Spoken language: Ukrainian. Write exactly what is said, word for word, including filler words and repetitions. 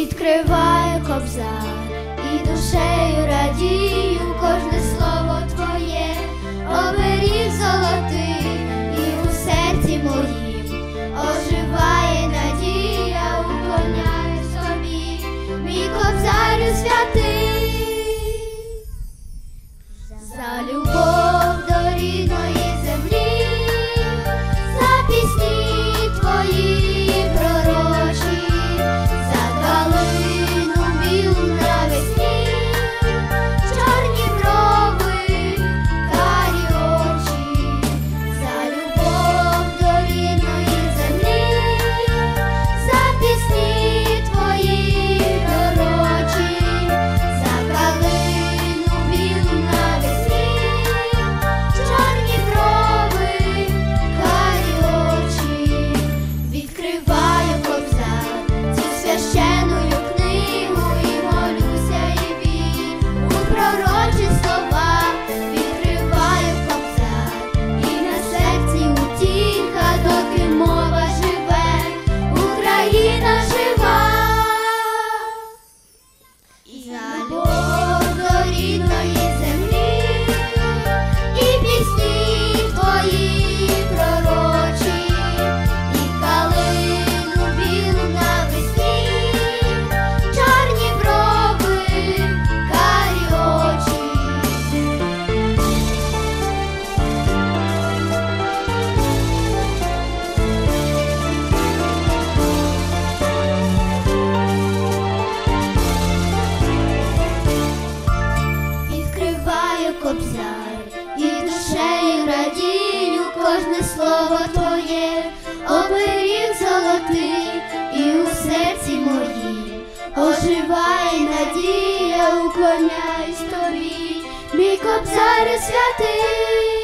відкриваю кобзар і душею радію, кожне слово твоє оберіг золотий, і у серці моїм оживає надія, уклоняюсь тобі, мій кобзарю святий, за любов до рідної землі, за пісні твої пророчі, за калину білу навесні, чорні брови, карі очі, за любов до рідної землі, за пісні твої пророчі, за калину білу навесні, чорні брови, карі очі. Відкриваю кобзар, цю священную книгу, і молюся і вірю у пророчі слова. Відкриваю кобзар, і на серці утіха, доки мова живе, Україна жива. За любов до рідної землі, і пісні твої пророчі, і калину білу навесні, чорні брови, карі очі. Відкриваю кобзар і душею радію, кожне слово твоє оберіг золотий, і у серці моїм оживає надія, уклоняюсь тобі, мій кобзарю святий.